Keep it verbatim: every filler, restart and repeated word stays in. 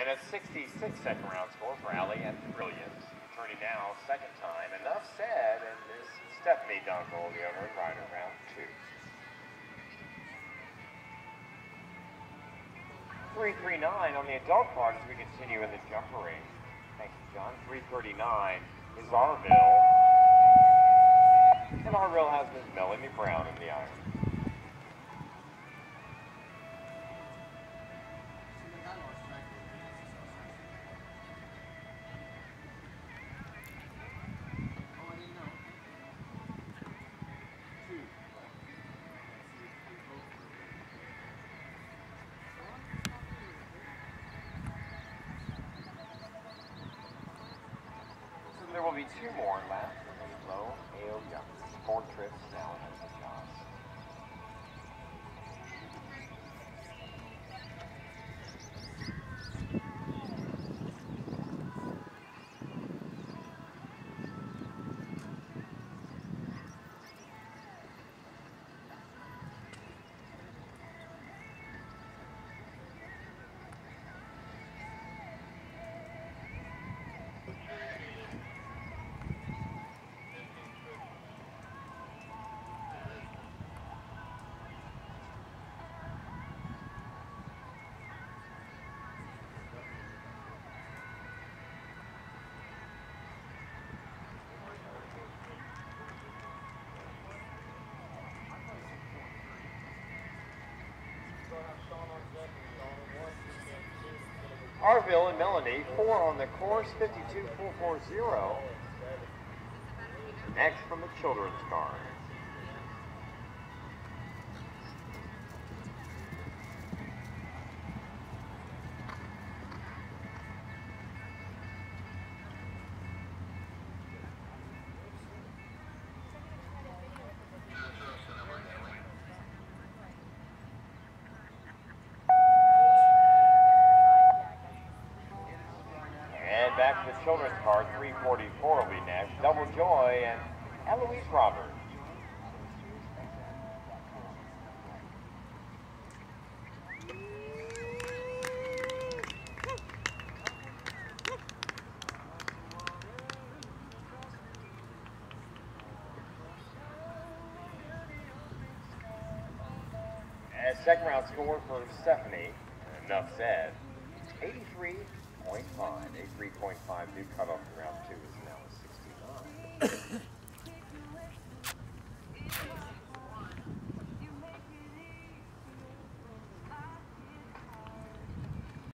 a sixty-six second round score for Allie and Brilliant. Returning now, second time. Enough said, and this Stephanie Dunkel, the other rider, round two. three thirty-nine on the adult card as we continue in the jumper ring. Thank you, John. three thirty-nine is Arville. And Arville has Miss Melanie Brown in the iron. There will be two more left. Low, A O Young. Four trips now in the job. Arville and Melanie, four on the course, fifty-two four forty. Next from the children's car. Back to the children's car, three forty-four will be next. Double Joy and Eloise Roberts. And second round score for Stephanie, enough said, eighty-three point five. eighty-three point five new cutoff in round two is now sixty-nine.